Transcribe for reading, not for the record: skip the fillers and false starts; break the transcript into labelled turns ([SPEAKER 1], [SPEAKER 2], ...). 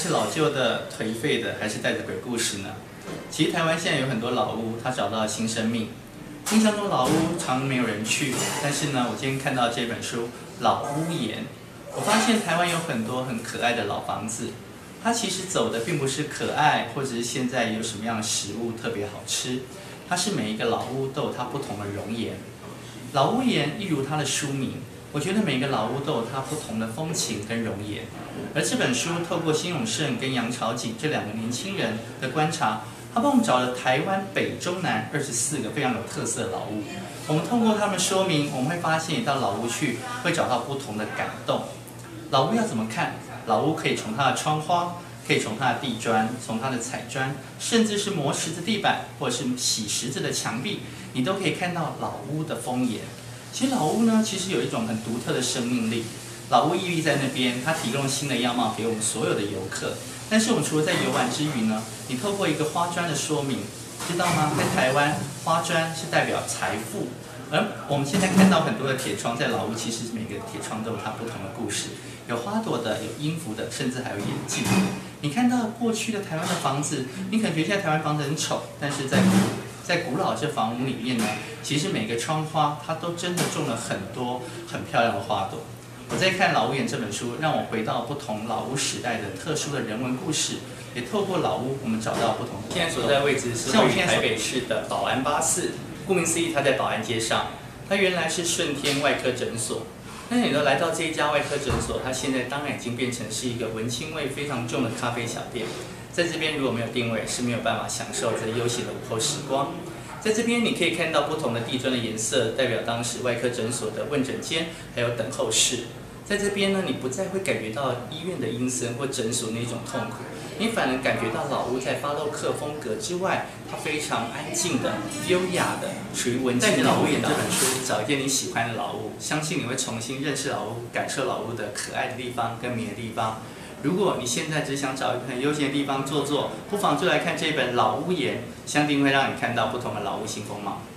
[SPEAKER 1] 是老旧的、颓废的，还是带着鬼故事呢？其实台湾现在有很多老屋，它找到了新生命。印象中老屋常没有人去，但是呢，我今天看到这本书《老屋言》，我发现台湾有很多很可爱的老房子。它其实走的并不是可爱，或者是现在有什么样的食物特别好吃，它是每一个老屋都有它不同的容颜。老屋言一如它的书名，我觉得每个老屋都有它不同的风情跟容颜。而这本书透过辛永胜跟杨朝景这两个年轻人的观察，他帮我们找了台湾北中南24个非常有特色的老屋。我们通过他们说明，我们会发现一到老屋去会找到不同的感动。老屋要怎么看？老屋可以从它的窗花，可以从它的地砖，从它的彩砖，甚至是磨石子地板，或者是洗石子的墙壁，你都可以看到老屋的风颜。其实老屋呢，其实有一种很独特的生命力。老屋屹立在那边，它提供新的样貌给我们所有的游客。但是我们除了在游玩之余呢，你透过一个花砖的说明，知道吗？在台湾，花砖是代表财富。而我们现在看到很多的铁窗，在老屋其实每个铁窗都有它不同的故事，有花朵的，有音符的，甚至还有眼镜。你看到过去的台湾的房子，你可能觉得现在台湾房子很丑，但是在古老这房屋里面呢，其实每个窗花它都真的种了很多很漂亮的花朵。我在看《老屋言》这本书，让我回到不同老屋时代的特殊的人文故事，也透过老屋，我们找到不同的。现在所在位置是位于台北市的保安84，顾名思义，它在保安街上。它原来是顺天外科诊所，那你都来到这一家外科诊所，它现在当然已经变成是一个文青味非常重的咖啡小店。在这边如果没有定位，是没有办法享受这悠闲的午后时光。在这边你可以看到不同的地砖的颜色，代表当时外科诊所的问诊间，还有等候室。在这边呢，你不再会感觉到医院的阴森或诊所那种痛苦，你反而感觉到老屋在巴洛克风格之外，它非常安静的、优雅的，属于文青的老屋言这本书，找一件你喜欢的老屋，相信你会重新认识老屋，感受老屋的可爱的地方跟美的地方。如果你现在只想找一个很悠闲的地方坐坐，不妨就来看这本《老屋言》，相信会让你看到不同的老屋新风貌。